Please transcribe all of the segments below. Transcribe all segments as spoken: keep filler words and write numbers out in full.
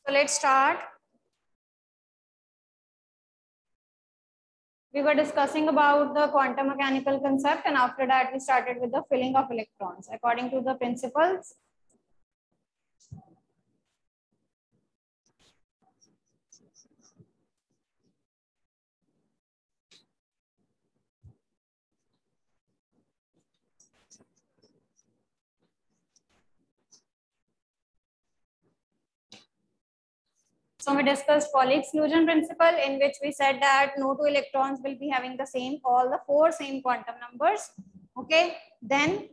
So let's start. We were discussing about the quantum mechanical concept, and after that we started with the filling of electrons according to the principles. So we discussed Pauli exclusion principle, in which we said that no two electrons will be having the same, all the four same quantum numbers. Okay, then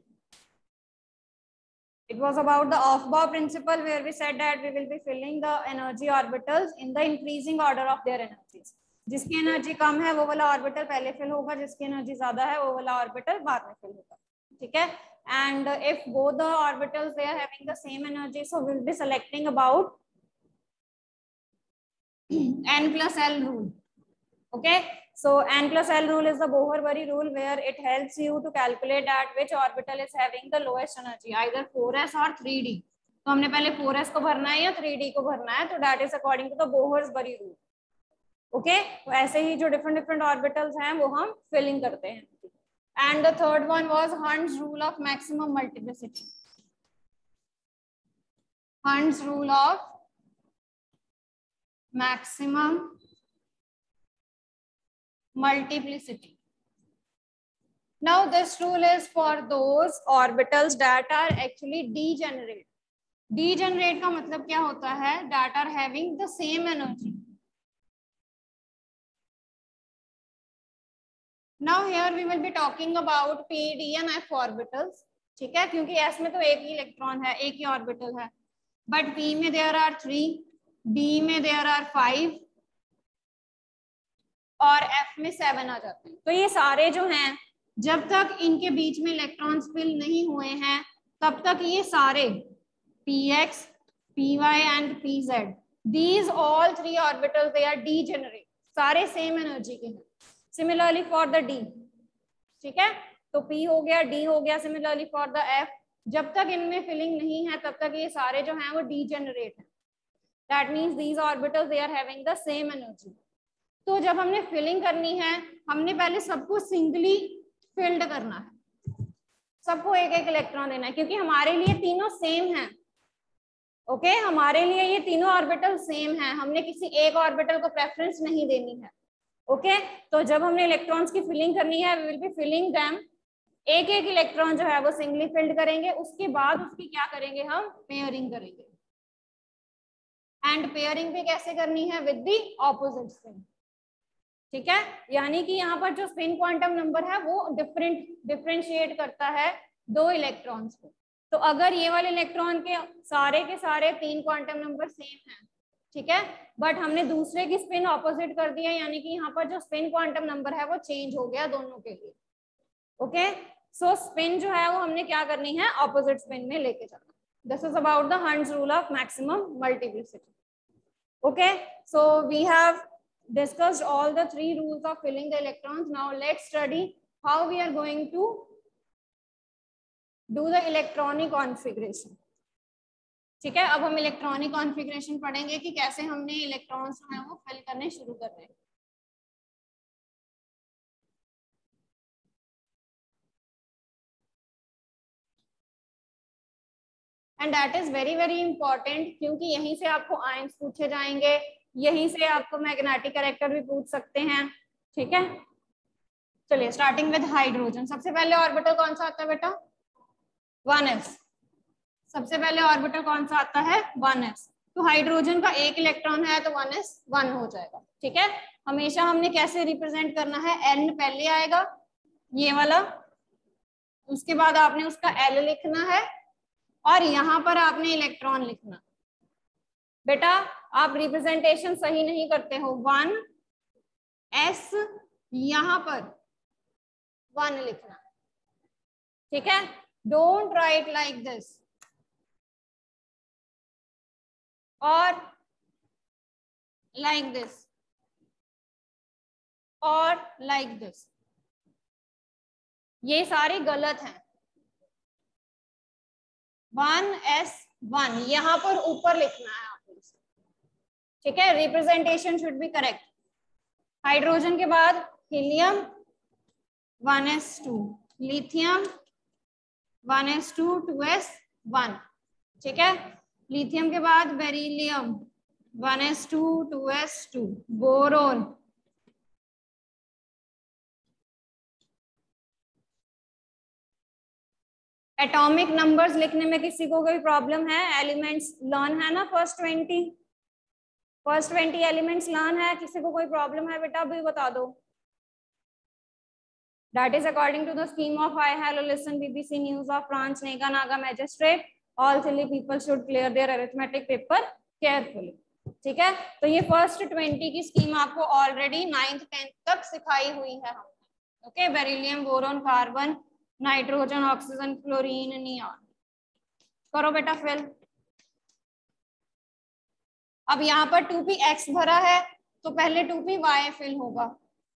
it was about the Aufbau principle, where we said that we will be filling the energy orbitals in the increasing order of their energies. जिसकी energy कम है वो वाला orbital पहले fill होगा, जिसकी energy ज्यादा है वो वाला ऑर्बिटल बाद में फिल होगा. ठीक है. And if both the orbitals they are having the same energy, so we'll be selecting about n plus L rule. Okay, so n plus L rule is the Bohr-Bury rule, where it helps you to calculate that which orbital is having the lowest energy, either four s or three d. तो हमने पहले four s को भरना है या three d को भरना है, तो that is according to the Bohr-Bury rule. Okay, तो ऐसे ही जो different different orbitals हैं वो हम filling करते हैं. And the third one was Hund's rule of maximum multiplicity. Hund's rule of maximum multiplicity. Now this rule is for those orbitals that are actually degenerate. Degenerate का मतलब क्या होता है? That are having the same energy. Now here we will be talking about p, d and f orbitals. ठीक है, क्योंकि s में तो एक ही इलेक्ट्रॉन है, एक ही ऑर्बिटल है, बट p में there are three, d में there are five और f में सेवन आ जाते हैं. तो ये सारे जो हैं, जब तक इनके बीच में इलेक्ट्रॉन्स फिल नहीं हुए हैं तब तक ये सारे px, py and pz, these all three orbitals they are degenerate, सारे सेम एनर्जी के हैं. Similarly for the d. ठीक है, तो p हो गया, d हो गया. सिमिलरली फॉर द f, जब तक इनमें फिलिंग नहीं है तब तक ये सारे जो हैं वो डीजेनरेट हैं. That means these orbitals they are having the same energy. तो जब हमने फिलिंग करनी है, हमने पहले सबको सिंगली फिल्ड करना है, सबको एक एक इलेक्ट्रॉन देना है, क्योंकि हमारे लिए तीनों सेम हैं. Okay okay? हमारे लिए ये तीनों ऑर्बिटल सेम हैं, हमने किसी एक ऑर्बिटल को प्रेफरेंस नहीं देनी है. Okay okay? तो जब हमने इलेक्ट्रॉन्स की फिलिंग करनी है, we will be filling them, एक एक इलेक्ट्रॉन जो है वो सिंगली फिल्ड करेंगे. उसके बाद उसकी क्या करेंगे, हम पेयरिंग करेंगे. एंड पेयरिंग भी कैसे करनी है? With the opposite spin. ठीक है, यानी कि यहाँ पर जो स्पिन क्वांटम नंबर है वो डिफरेंट डिफरेंशिएट करता है दो इलेक्ट्रॉन्स को. तो अगर ये वाले इलेक्ट्रॉन के सारे के सारे तीन क्वांटम नंबर सेम हैं, ठीक है, बट हमने दूसरे की स्पिन ऑपोजिट कर दिया, यानी कि यहाँ पर जो स्पिन क्वांटम नंबर है वो चेंज हो गया दोनों के लिए. ओके, सो स्पिन जो है वो हमने क्या करनी है, ऑपोजिट स्पिन में लेके जाना. This is about the Hund's rule of maximum multiplicity. Okay, so we have discussed all the three rules of filling the electrons. Now let's study how we are going to do the electronic configuration. ठीक है, अब हम electronic configuration पढ़ेंगे कि कैसे हमने electrons जो हैं वो फिल करने शुरू कर रहे हैं. And that is very very important, क्योंकि यहीं से आपको आयंस पूछे जाएंगे, यहीं से आपको मैग्नेटिक कैरेक्टर भी पूछ सकते हैं. ठीक है, चलिए स्टार्टिंग विद हाइड्रोजन. सबसे पहले ऑर्बिटल कौन सा आता है बेटा? One S. सबसे पहले ऑर्बिटल कौन सा आता है? One S. तो हाइड्रोजन का एक इलेक्ट्रॉन है तो वन एस वन हो जाएगा. ठीक है, हमेशा हमने कैसे रिप्रेजेंट करना है? एन पहले आएगा, ये वाला, उसके बाद आपने उसका एल लिखना है और यहाँ पर आपने इलेक्ट्रॉन लिखना. बेटा आप रिप्रेजेंटेशन सही नहीं करते हो. वन एस, यहां पर वन लिखना. ठीक है, डोंट राइट लाइक दिस और लाइक दिस और लाइक दिस, ये सारे गलत हैं. वन एस वन, यहां पर ऊपर लिखना है आपको. ठीक है, representation should be correct. Hydrogen के बाद helium one S two, lithium one S two two S one, ठीक है। लिथियम के बाद beryllium one S two two S two, boron atomic numbers लिखने में किसी को कोई प्रॉब्लम है? एलिमेंट्स लर्न है ना, first twenty first twenty elements learn है, किसी को कोई प्रॉब्लम है बेटा? अभी बता दो। That is according to the scheme of I hello listen B B C News of France Nega Naga Magistrate. All three people should clear their arithmetic paper carefully. ठीक है, तो ये फर्स्ट ट्वेंटी की स्कीम आपको already ninth tenth तक सिखाई हुई है हमने। Okay, beryllium, boron, carbon, nitrogen, oxygen, chlorine, neon. करो बेटा फिल। अब यहाँ पर टू पी एक्स भरा है तो पहले टू पी वाई फिल होगा।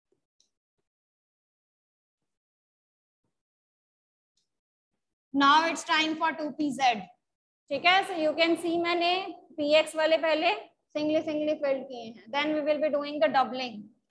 Now it's time for two P Z, ठीक है। So you can see मैंने P X वाले पहले सिंगली सिंगली फिल किए हैं। Then we will be doing the doubling.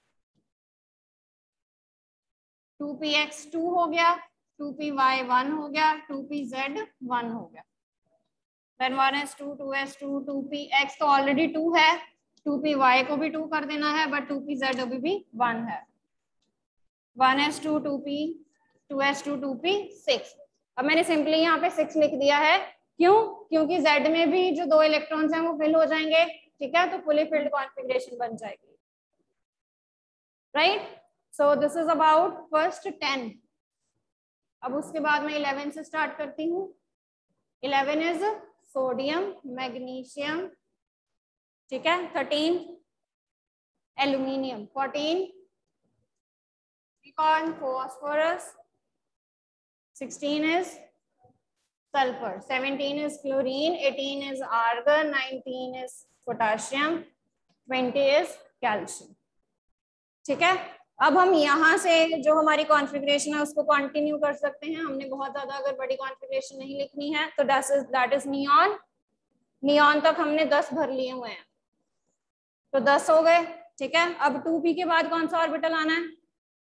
Two p x two हो गया, टू पी वाई वन हो गया, टू पी ज़ेड वन हो गया। Then one S two, two S two, two p x तो already two है, two P y को भी टू कर देना है, बट टू पी ज़ेड अभी भी वन है। One S two, two p, two S two, two p six. अब मैंने सिंपली यहाँ पे सिक्स लिख दिया है, क्यों? क्योंकि Z में भी जो दो इलेक्ट्रॉन्स हैं वो फिल हो जाएंगे, ठीक है, तो फुली फिल्ड कॉन्फ़िगरेशन बन जाएगी, right. So this is about first ten. अब उसके बाद मैं इलेवन से स्टार्ट करती हूँ। इलेवन इज सोडियम, मैग्नीशियम, ठीक है। Thirteen aluminium, fourteen silicon, phosphorus, sixteen is sulfur, seventeen is chlorine, eighteen is argon, nineteen is potassium, twenty is calcium, ठीक है। अब हम यहाँ से जो हमारी कॉन्फ़िगरेशन है उसको कंटिन्यू कर सकते हैं। हमने बहुत ज्यादा अगर बड़ी कॉन्फ़िगरेशन नहीं लिखनी है तो that is that is neon. Neon तक हमने दस भर लिए हुए हैं, तो दस हो गए, ठीक है। अब टू पी के बाद कौन सा ऑर्बिटल आना है?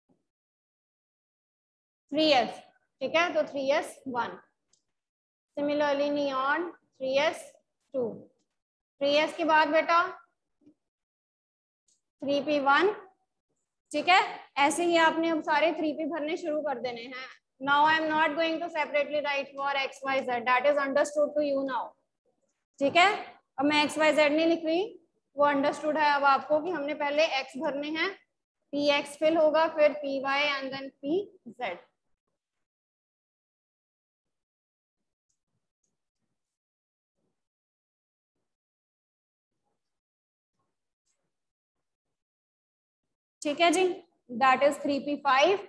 थ्री एस, ठीक है, तो three s one. Similarly neon three s two, three s के बाद बेटा थ्री पी वन, ठीक है। ऐसे ही आपने अब सारे थ्री पी भरने शुरू कर देने हैं। Now I am not going to separately write for x y z, that is understood to you now, ठीक है। अब मैं एक्स वाई जेड नहीं लिख रही, वो अंडरस्टूड है अब आपको कि हमने पहले एक्स भरने हैं, पी एक्स फिल होगा, फिर p y and then p z. ठीक है जी, that is three p five,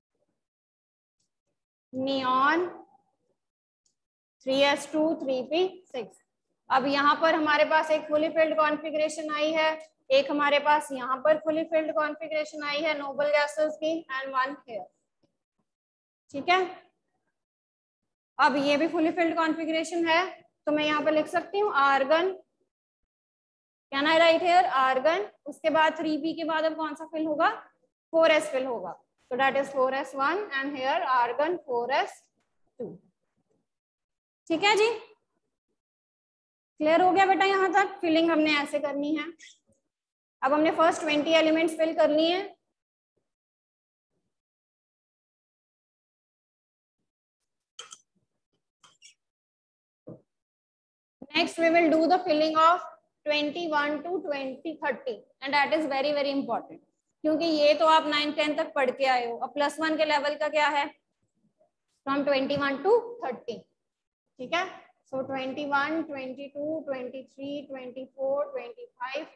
neon three s two, three p six. अब यहाँ पर हमारे पास एक फुली फिल्ड कॉन्फ़िगरेशन आई है, एक हमारे पास यहाँ पर फुली फिल्ड कॉन्फ़िगरेशन आई है नोबल गैसेस की, एंड वन हियर, ठीक है। अब ये भी फुली फिल्ड कॉन्फ़िगरेशन है, तो मैं यहाँ पर लिख सकती हूँ argon, can I write here argon. उसके बाद थ्री पी के बाद अब कौन सा फिल होगा? फोर एस फिल होगा, तो that is four s one and here argon four s two, ठीक है जी। क्लियर हो गया बेटा? यहाँ तक फिलिंग हमने ऐसे करनी है। अब हमने फर्स्ट ट्वेंटी एलिमेंट्स फिल कर लिए हैं। Next we will do the filling of twenty-one to twenty thirty and that is very very important, क्योंकि ये तो आप नाइन टेन तक पढ़ के आए हो। अब प्लस वन के लेवल का क्या है? From twenty one to thirty, ठीक है। So twenty one, twenty two, twenty three, twenty four, twenty five,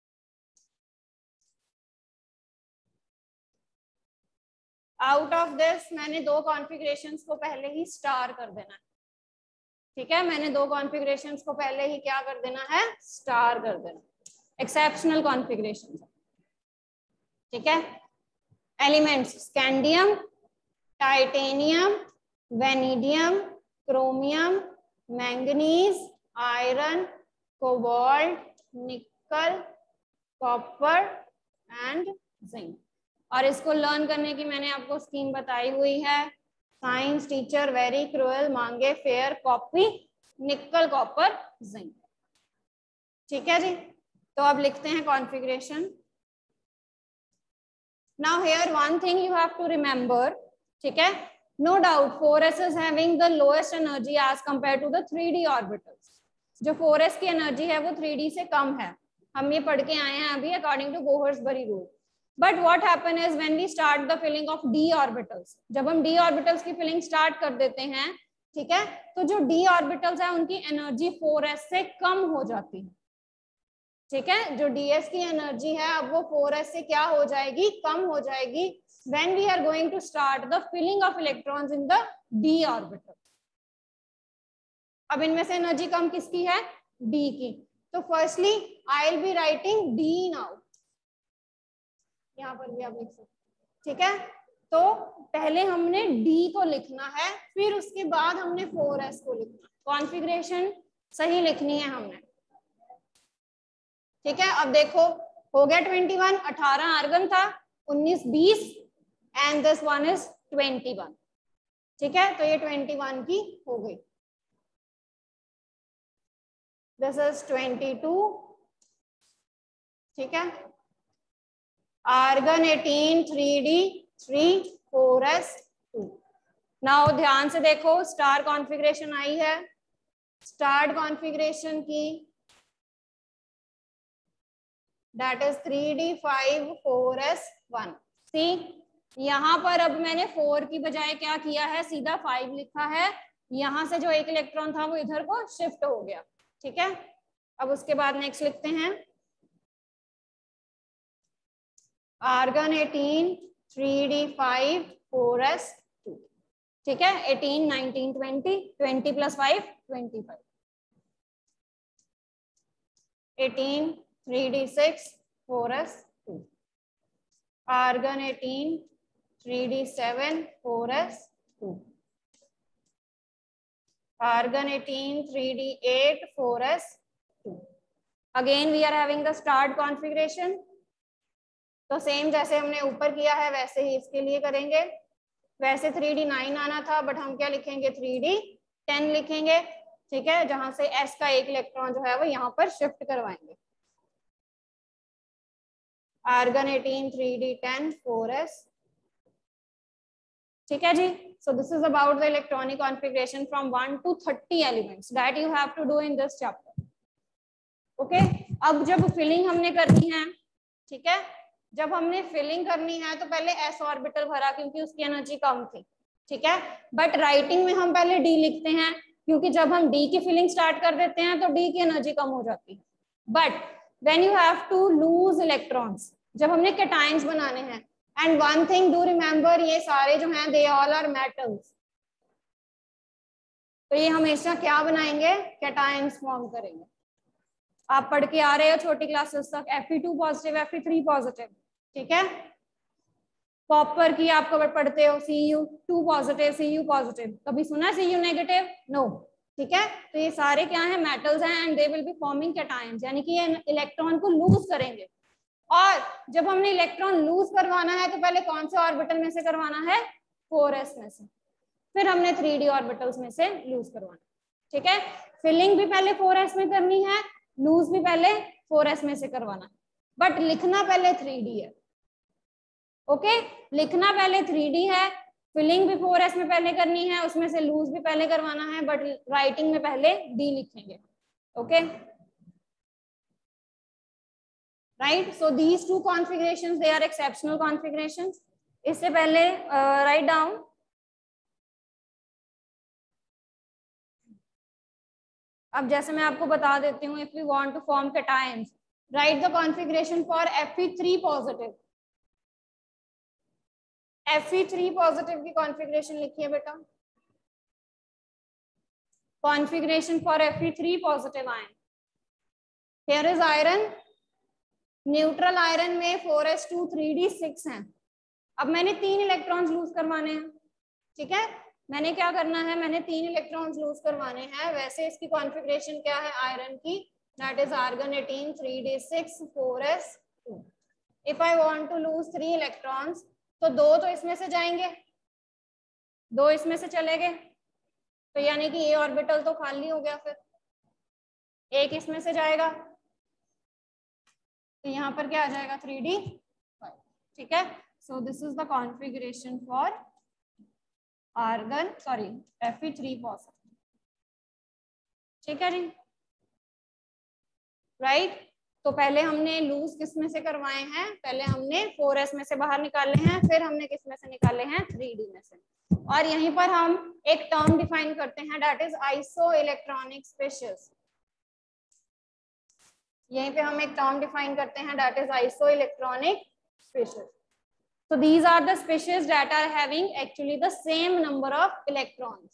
out of this मैंने दो कॉन्फ़िगरेशंस को पहले ही स्टार कर देना है, ठीक है। मैंने दो कॉन्फ़िगरेशंस को पहले ही क्या कर देना है? स्टार कर देना, एक्सेप्शनल कॉन्फ़िगरेशन, ठीक है। Elements scandium, titanium, vanadium, chromium, manganese, iron, cobalt, nickel, copper and zinc. और इसको लर्न करने की मैंने आपको स्कीम बताई हुई है। साइंस टीचर वेरी क्रूएल, मांगे fair copy, nickel copper zinc. ठीक है जी, तो अब लिखते हैं configuration. Now here one thing you have to remember, ठीक है, no doubt four s is having the lowest energy as compare to the three d orbitals. जो फोर एस की एनर्जी है वो थ्री डी से कम है, हम ये पढ़ के आए हैं अभी according to Bohr Bury rule. But what happen is when we start the filling of d orbitals, जब हम डी ऑर्बिटल्स की फिलिंग स्टार्ट कर देते हैं, ठीक है, तो जो डी ऑर्बिटल्स है उनकी एनर्जी फोर एस से कम हो जाती है। ठीक है, जो ds की एनर्जी है अब वो फोर एस से क्या हो जाएगी, कम हो जाएगी when we are going to start the filling of electrons in the d orbital। अब इनमें से एनर्जी कम किसकी है, d की। तो firstly I will be writing d now, यहाँ पर भी आप लिख सकते, ठीक है। तो पहले हमने d को लिखना है, फिर उसके बाद हमने फोर एस को लिखना, कॉन्फ़िगरेशन सही लिखनी है हमने। ठीक है, अब देखो हो गया ट्वेंटी वन, अठारह आर्गन था, उन्नीस बीस and this one is twenty one. ठीक है, तो ये ट्वेंटी वन की हो गई, दिस इज ट्वेंटी टू। ठीक है, argon eighteen, three d, three, four s, two. Now ध्यान से देखो, स्टार कॉन्फ़िगरेशन आई है, स्टार कॉन्फ़िगरेशन की that is three d, five, four s, one. See यहाँ पर अब मैंने फोर की बजाय क्या किया है, सीधा फाइव लिखा है, यहां से जो एक इलेक्ट्रॉन था वो इधर को शिफ्ट हो गया। ठीक है, अब उसके बाद नेक्स्ट लिखते हैं argon eighteen, three d, five, four s, two. ठीक है, eighteen, nineteen, twenty, twenty plus five, twenty five, eighteen, three d six, four s two, argon eighteen, three d seven, four s two, argon eighteen, three d eight, four s two. Again we are having the start configuration. तो same जैसे हमने ऊपर किया है वैसे ही इसके लिए करेंगे। वैसे थ्री डी नाइन आना था, बट हम क्या लिखेंगे, थ्री डी टेन लिखेंगे। ठीक है, जहां से s का एक इलेक्ट्रॉन जो है वो यहाँ पर शिफ्ट करवाएंगे। Argon eighteen, three d ten, four s. ठीक है जी, so this is about the electronic configuration from one to thirty elements that you have to do in this chapter. okay, अब जब फिलिंग हमने करनी है, ठीक है, जब हमने फिलिंग करनी है तो पहले s ऑर्बिटल भरा क्योंकि उसकी एनर्जी कम थी। ठीक है, बट राइटिंग में हम पहले d लिखते हैं क्योंकि जब हम d की फिलिंग स्टार्ट कर देते हैं तो d की एनर्जी कम हो जाती है। But when you have to lose electrons, जब हमने कैटायंस बनाने हैं, and one thing do remember, ये सारे जो हैं दे ऑल आर मेटल्स, तो ये हमेशा क्या बनाएंगे, कैटायंस फॉर्म करेंगे। आप पढ़ के आ रहे हो छोटी क्लासेस तक F E two positive, F E three positive. ठीक है, कॉपर की आप कब पढ़ते हो, C U two positive, C U positive, कभी सुना सी यू नेगेटिव, नो। ठीक है, तो ये सारे क्या है, मेटल्स हैं and they will be forming cations, यानी कि ये इलेक्ट्रॉन को लूज करेंगे। और जब हमने इलेक्ट्रॉन लूज करवाना है तो पहले कौन से ऑर्बिटल में से करवाना है, फोर एस में से, फिर हमने थ्री डी ऑर्बिटल्स में से लूज करवाना। ठीक है, फिलिंग भी पहले फोर एस में करनी है, लूज भी पहले फोर एस में से करवाना, बट लिखना पहले थ्री डी है। ओके, लिखना पहले थ्री डी है, फिलिंग भी फोर एस में पहले करनी है, उसमें से लूज भी पहले करवाना है, बट राइटिंग में पहले डी लिखेंगे। Okay, right, so these two configurations they are exceptional configurations. इससे पहले राइट uh, डाउन अब जैसे मैं आपको बता देती हूँ, if we want to form cations, write the configuration for F E three positive. F E three positive की कॉन्फ़िगरेशन लिखिए बेटा, configuration for F E three positive ion. Here is iron, neutral iron में four s two, three d six है। अब मैंने तीन electrons loose करवाने हैं। ठीक है, मैंने क्या करना है, मैंने तीन इलेक्ट्रॉन्स लूज करवाने हैं। वैसे इसकी कॉन्फ़िगरेशन क्या है आयरन की, that is argon eighteen, three d six, four s two. If I want to lose three electrons, तो दो तो इसमें से जाएंगे, दो इसमें से चले गए, तो यानी कि ए ऑर्बिटल तो खाली हो गया, फिर एक इसमें से जाएगा, तो यहाँ पर क्या आ जाएगा थ्री डी फाइव। ठीक है, so this is the configuration for argon sorry F E three positive. ठीक है जी, राइट right? तो पहले हमने लूज किस में से करवाए हैं, पहले हमने फोर एस में से बाहर निकाले हैं, फिर हमने किस में से निकाले हैं थ्री डी में से। और यहीं पर हम एक टर्म डिफाइन करते हैं, that is isoelectronic species. यहीं पे हम एक टर्म डिफाइन करते हैं, that is isoelectronic species. So these are the species that are having actually the same number of electrons.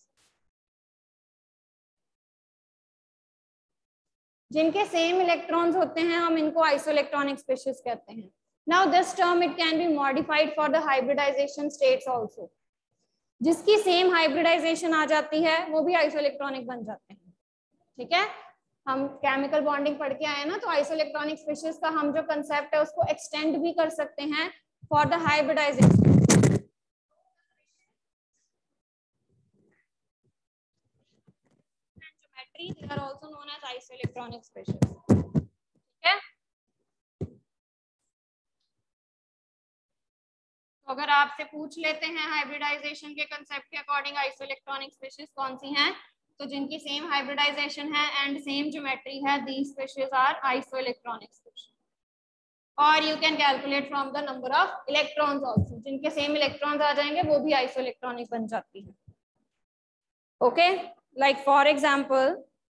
जिनके सेम इलेक्ट्रॉन्स होते हैं हम इनको आइसोइलेक्ट्रॉनिक स्पीशीज कहते हैं। Now this term it can be modified for the hybridization states also. जिसकी same hybridization आ जाती है वो भी आइसोइलेक्ट्रॉनिक बन जाते हैं। ठीक है, हम केमिकल बॉन्डिंग पढ़ के आए ना, तो आइसोइलेक्ट्रॉनिक स्पीशीज का हम जो कंसेप्ट है उसको एक्सटेंड भी कर सकते हैं for the hybridization. They are also known as isoelectronic species. ठीक है, तो अगर आपसे पूछ लेते हैं हाइब्रिडाइजेशन के कंसेप्ट के अकॉर्डिंग आइसोइलेक्ट्रॉनिक स्पीशीज कौन सी हैं, तो जिनकी सेम हाइब्रिडाइजेशन है एंड सेम ज्योमेट्री है, these species are isoelectronic species. और you can calculate from the number of electrons also, जिनके सेम इलेक्ट्रॉन्स आ जाएंगे वो भी आइसोइलेक्ट्रॉनिक बन जाती है। Okay, like for example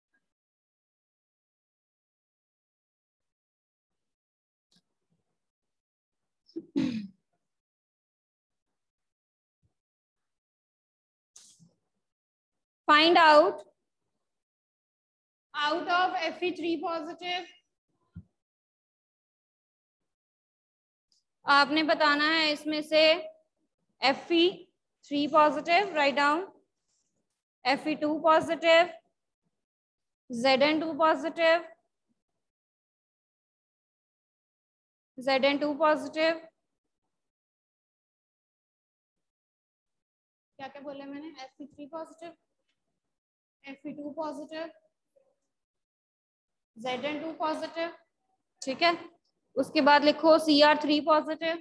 find out out of F e three positive, आपने बताना है इसमें से F e three positive, write down F e two positive, Z N two positive, Z N two positive, क्या क्या बोले मैंने, F e three positive, F e two positive, Z N two positive। ठीक है, उसके बाद लिखो C R three positive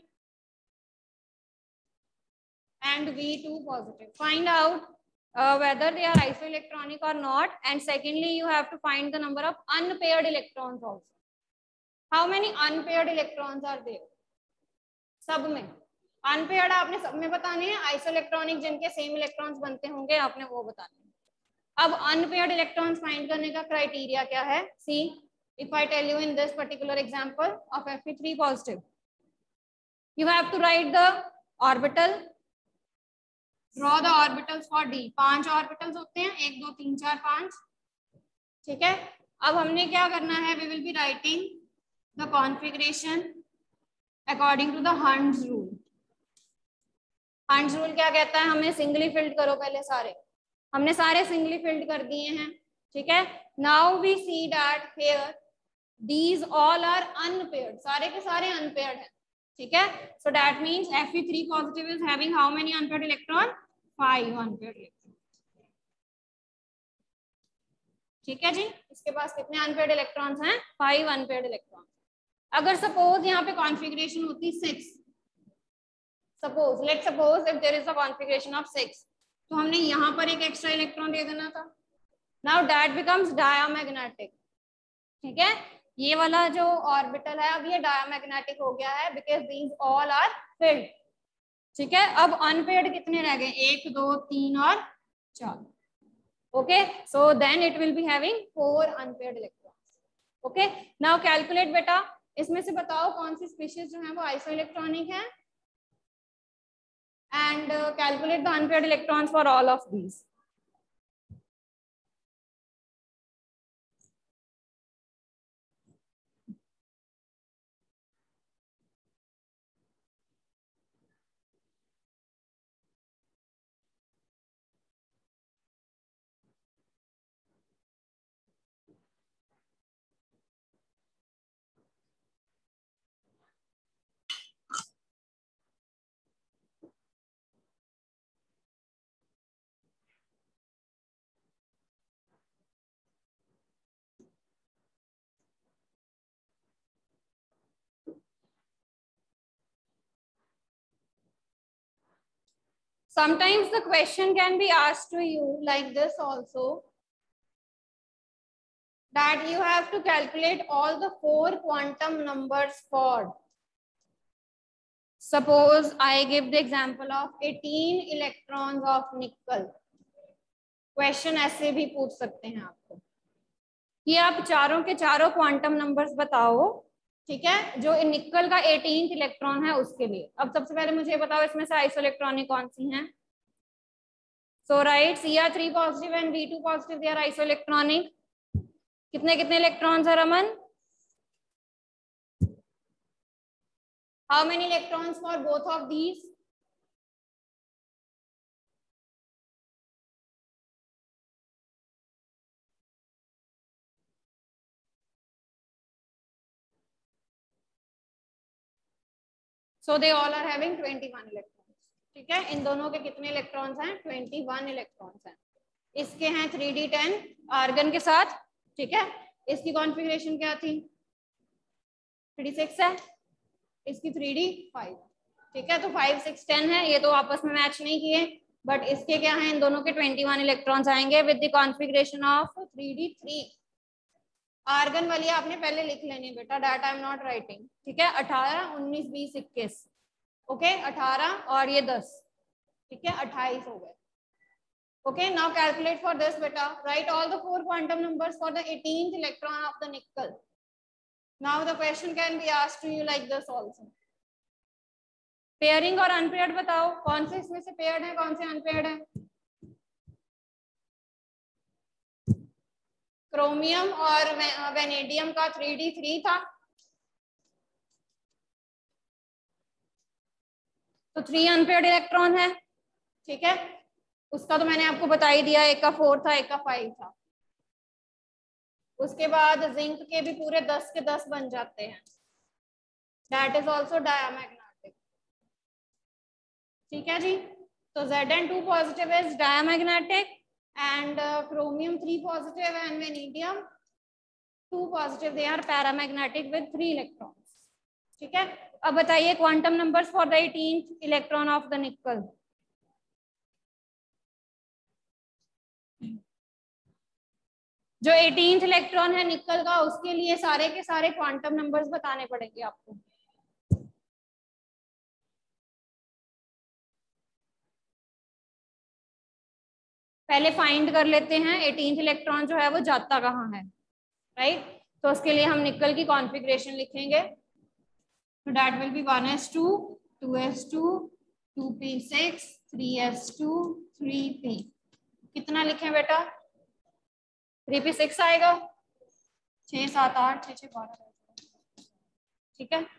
and V two positive. Find out uh, whether they are isoelectronic or not, and secondly you have to find the number of unpaired electrons also. How many unpaired electrons are there? सब में unpaired आपने सब में बताने हैं, isoelectronic जिनके same electrons बनते होंगे आपने वो बताने हैं। अब अनपेयर्ड इलेक्ट्रॉन्स फाइंड करने का क्राइटेरिया क्या है? See, if I tell you in this particular example of F e three positive, you have to write the orbital, draw the orbitals for D. पांच ऑर्बिटल्स होते हैं, एक दो तीन चार पांच। ठीक है, अब हमने क्या करना है, we will be writing the configuration according to the Hund's rule. Hund's rule क्या कहता है, हमें सिंगली फिल्ड करो पहले सारे, हमने सारे सिंगली फिल्ड कर दिए हैं। ठीक है, now we see that here these all are unpaired, सारे के सारे unpaired हैं। ठीक है, so that means F e three positive is having how many unpaired electron? five unpaired electron। ठीक है जी, इसके पास कितने unpaired electrons हैं? five unpaired electrons। अगर सपोज यहाँ पे कॉन्फ़िगरेशन होती six, suppose let suppose if there is a configuration of six, तो हमने यहाँ पर एक एक्स्ट्रा इलेक्ट्रॉन दे देना था। Now that becomes diamagnetic. ठीक है, ये वाला जो ऑर्बिटल है अब ये डायामैग्नेटिक हो गया है, because these all are filled. ठीक है, अब अनपेयर्ड कितने रह गए? एक, दो, तीन और चार। Okay, so then it will be having four unpaired electrons. Okay, now calculate बेटा, इसमें से बताओ कौन सी स्पीशीज जो है वो आइसोइलेक्ट्रॉनिक है, and calculate the unpaired electrons for all of these. Sometimes the question can be asked to you like this also, that you have to calculate all the four quantum numbers for. Suppose I give the example of eighteen electrons of nickel. Question ऐसे भी पूछ सकते हैं आपको कि आप चारों के चारों क्वांटम नंबर्स बताओ, ठीक है, जो निकल का एटीन्थ इलेक्ट्रॉन है उसके लिए। अब सबसे पहले मुझे बताओ इसमें से आइसोइलेक्ट्रॉनिक कौन सी हैं। So write, C R three positive and V two positive, they are isoelectronic. कितने कितने इलेक्ट्रॉन्स है Raman? How many electrons for both of these? So they all are having twenty one electrons, ठीक है। इन दोनों के कितने इलेक्ट्रॉन्स हैं? ट्वेंटी वन इलेक्ट्रॉन्स हैं। इसके हैं थ्री डी टेन आर्गन के साथ, ठीक है। इसकी कॉन्फ़िगरेशन क्या थी? थ्री डी सिक्स है, इसकी थ्री डी फाइव, ठीक है। तो फाइव सिक्स टेन है, ये तो आपस में मैच नहीं किए, बट इसके क्या है, इन दोनों के ट्वेंटी वन इलेक्ट्रॉन्स आएंगे with the configuration of three d three. Argon वाली आपने पहले लिख लेनी बेटा, that I am not writing, ठीक है। अठारह, उन्नीस, बीस, इक्कीस, ओके। अठारह और ये दस, ठीक है, अट्ठाईस हो गए। Okay, now calculate for this beta. Write all the four quantum numbers for the eighteenth electron of the nickel. Now the question can be asked to you like this also. Pairing और unpaired बताओ, कौन से इसमें से paired है, कौन से unpaired है? क्रोमियम और वेनेडियम का थ्री डी थ्री था, तो थ्री अनपेयर्ड इलेक्ट्रॉन है, ठीक है। उसका तो मैंने आपको बता ही दिया, एक का फोर था, एक का फाइव था। उसके बाद जिंक के भी पूरे दस के दस बन जाते हैं, दैट इज ऑल्सो डायामैग्नेटिक, ठीक है जी। तो Z N two positive is diamagnetic and chromium three positive and vanadium two positive, they are paramagnetic with three electrons, ठीक है। अब बताइए quantum numbers for the eighteenth electron of the nickel. जो eighteenth electron है निकल का, उसके लिए सारे के सारे क्वांटम नंबर्स बताने पड़ेंगे आपको। पहले फाइंड कर लेते हैं एटीन्थ इलेक्ट्रॉन जो है वो जाता कहाँ है, राइट। तो उसके लिए हम निकल की कॉन्फ़िगरेशन लिखेंगे, तो that will be one S two, two S two, two p six, three s two, three p. कितना लिखें बेटा? थ्री पी सिक्स आएगा, छः सात आठ, छः छः बारह, ठीक है।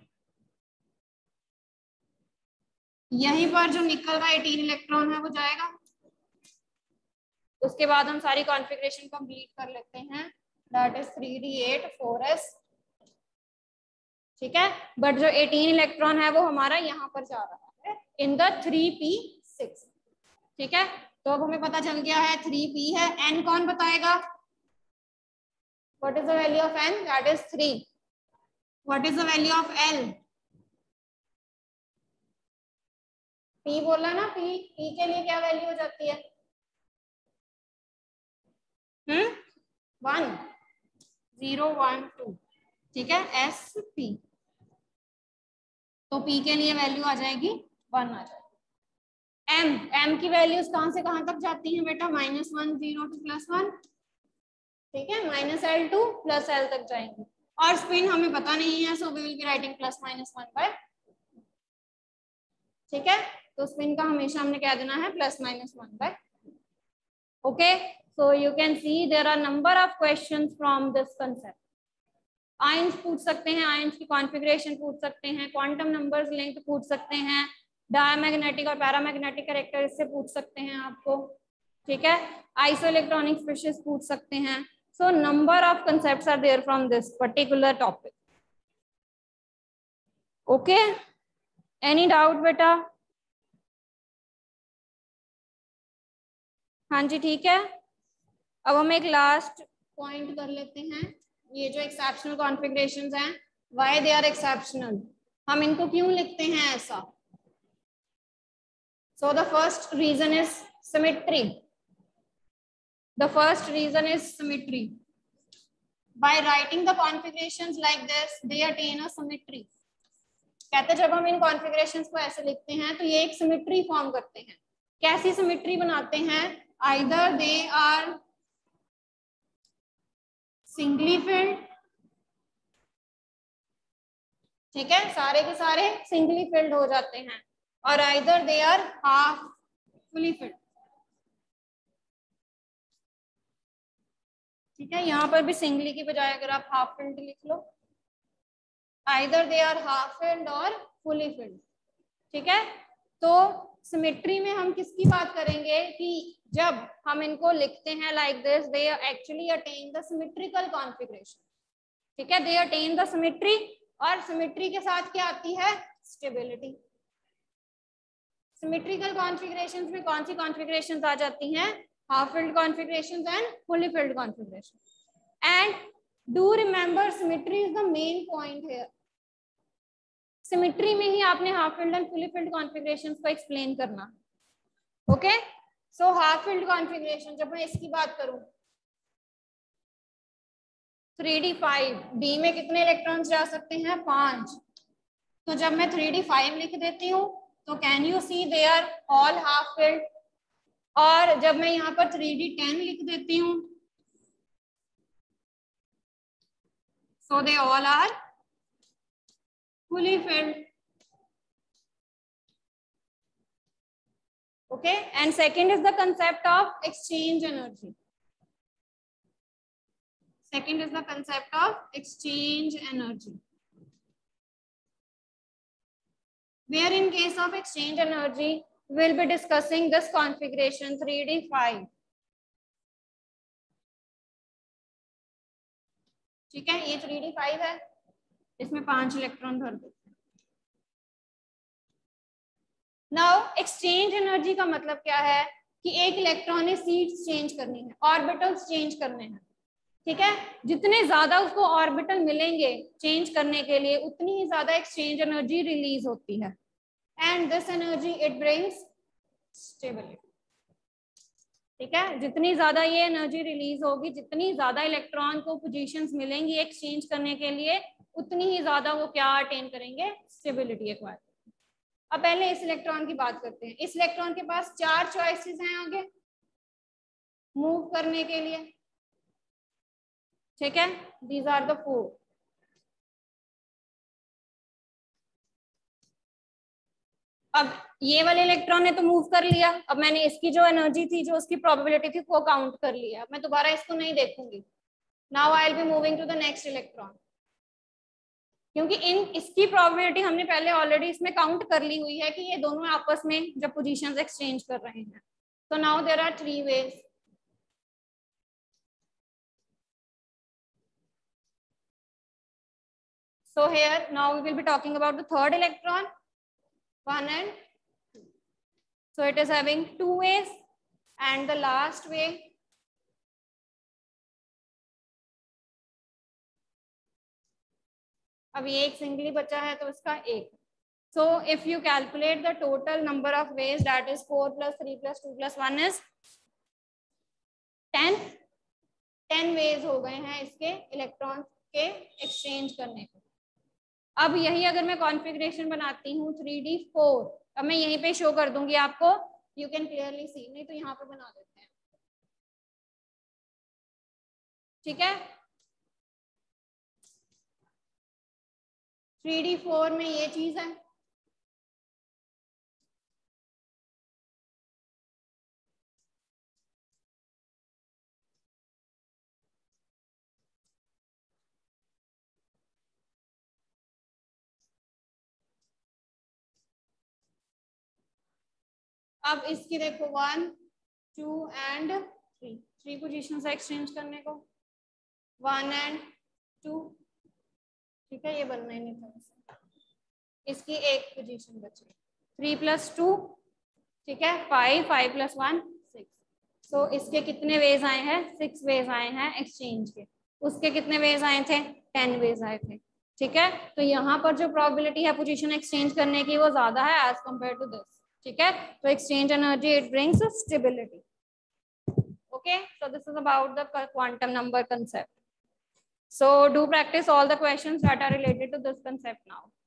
यहीं पर जो निकल का एटीन इलेक्ट्रॉन है वो जाएगा। उसके बाद हम सारी कॉन्फ़िगरेशन कंप्लीट कर लेते हैं, that is three d eight, four s, ठीक है। बट जो एटीन इलेक्ट्रॉन है वो हमारा यहाँ पर जा रहा है in the three p six, ठीक है। तो अब हमें पता चल गया है थ्री पी है। एन कौन बताएगा? What is the value of n? That is three. What is the value of l? P बोला ना, पी पी के लिए क्या वैल्यू हो जाती है? Hmm one, zero, one, two, ठीक है। एस पी, तो पी के लिए वैल्यू आ जाएगी वन आ जाएगी। एम एम की वैल्यूज कहां से कहां तक जाती हैं बेटा? Minus one, zero to plus one, ठीक है। Minus l to plus l तक जाएंगे, और स्पिन हमें पता नहीं है, so we will be writing plus minus one by, ठीक है। तो स्पिन का हमेशा हमने क्या देना है? Plus minus one by, okay. So you can see there are number of questions from this concept. Ions पूछ सकते हैं, आयंस की कॉन्फ़िगरेशन पूछ सकते हैं, क्वांटम नंबर्स लेंथ पूछ सकते हैं, डायमैग्नेटिक और पैरामैग्नेटिक कैरेक्टर इससे पूछ सकते हैं आपको, ठीक है। आइसोइलेक्ट्रॉनिक स्पीशीज पूछ सकते हैं। So number of concepts are there from this particular topic, okay. Any doubt बेटा? हाँ जी, ठीक है। अब हम एक लास्ट पॉइंट कर लेते हैं, ये जो एक्सेप्शनल कॉन्फ़िगरेशंस हैं, व्हाई दे आर एक्सेप्शनल, हम इनको क्यों लिखते हैं ऐसा? So the first reason is symmetry. The first reason is symmetry. By writing the configurations like this, they attain a symmetry. कहते जब हम इन कॉन्फ़िगरेशंस को ऐसे लिखते हैं तो ये एक सिमेट्री फॉर्म करते हैं. कैसी सिमेट्री बनाते हैं? Either they are singly filled, ठीक है, सारे के सारे सिंगली फिल्ड हो जाते हैं, और either they are half fully filled. ठीक है, यहाँ पर भी सिंगली की बजाय अगर आप हाफ फिल्ड लिख लो, either they are half filled और फुली फिल्ड. ठीक है, तो सिमेट्री में हम किसकी बात करेंगे कि जब हम इनको लिखते हैं like this, they actually attain the symmetrical configuration. ठीक है, दे अटेन द सिमेट्री, और सिमेट्री के साथ क्या आती है? स्टेबिलिटी. सिमेट्रिकल कॉन्फ़िगरेशंस में कौन सी कॉन्फ़िगरेशंस आ जाती हैं? Half filled configurations and fully filled configuration. And do remember symmetry is the main point here. Symmetry में ही आपने half filled and fully filled configurations को एक्सप्लेन करना. Okay, so half filled configuration, जब मैं इसकी बात करूं, थ्री डी फाइव, डी में कितने इलेक्ट्रॉन्स जा सकते हैं? पांच. तो जब मैं थ्री डी फाइव लिख देती हूँ तो can you see they are all half filled. और जब मैं यहाँ पर थ्री डी टेन लिख देती हूँ, so they all are fully filled. Okay, and second is the concept of exchange energy. Second is the concept of exchange energy, where in case of exchange energy we'll be discussing this configuration three D five. ठीक है, ये three d five है, इसमें पांच electron भर देते हैं. Now exchange energy का मतलब क्या है कि एक इलेक्ट्रॉन ने सीट्स चेंज करनी है, ऑर्बिटल्स चेंज करने हैं. ठीक है, जितने ज्यादा उसको ऑर्बिटल मिलेंगे चेंज करने के लिए, उतनी ही ज्यादा एक्सचेंज एनर्जी रिलीज होती है. And this energy it brings stability. ठीक है, जितनी ज्यादा ये एनर्जी रिलीज होगी, जितनी ज्यादा इलेक्ट्रॉन को पोजीशंस मिलेंगी एक्सचेंज करने के लिए, उतनी ही ज्यादा वो क्या अटेन करेंगे? Stability acquire. अब पहले इस इलेक्ट्रॉन की बात करते हैं. इस इलेक्ट्रॉन के पास चार चॉइसेस हैं आगे मूव करने के लिए. ठीक है, दीज आर द फोर. अब ये वाले इलेक्ट्रॉन ने तो मूव कर लिया. अब मैंने इसकी जो एनर्जी थी, जो उसकी प्रोबेबिलिटी थी, वो काउंट कर लिया. मैं दोबारा इसको नहीं देखूंगी. Now I will be moving to the next electron, क्योंकि इन इसकी प्रोबेबिलिटी हमने पहले ऑलरेडी इसमें काउंट कर ली हुई है कि ये दोनों आपस में जब पोजीशंस एक्सचेंज कर रहे हैं. तो now there are three ways. So here now we will be talking about the third electron, one and two. So it is having two ways, and the last way अभी एक singly बचा है तो इसका एक. So if you calculate the total number of ways, that is four plus three plus two plus one is ten. ten ways हो गए हैं इसके इलेक्ट्रॉन के एक्सचेंज करने को. अब यही अगर मैं कॉन्फ़िगरेशन बनाती हूँ थ्री डी फोर, अब मैं यहीं पे शो कर दूंगी आपको, यू कैन क्लियरली सी. नहीं तो यहाँ पे बना देते हैं. ठीक है, थ्री डी फोर में ये चीज है. अब इसकी देखो one two and three, three position से एक्सचेंज करने को, वन एंड टू. ठीक है, ये बनना ही नहीं था. इसकी एक पोजीशन बची, थ्री प्लस टू. ठीक है, five, five plus one six. So इसके कितने वेज आए हैं? सिक्स वेज आए हैं एक्सचेंज के. उसके कितने वेज आए थे? टेन वेज आए थे. ठीक है, तो यहाँ पर जो प्रोबेबिलिटी है पोजीशन एक्सचेंज करने की वो ज्यादा है एज कम्पेयर टू दिस. ठीक है, तो exchange energy it brings stability. Okay, so this is about the quantum number concept. So do practice all the questions that are related to this concept now.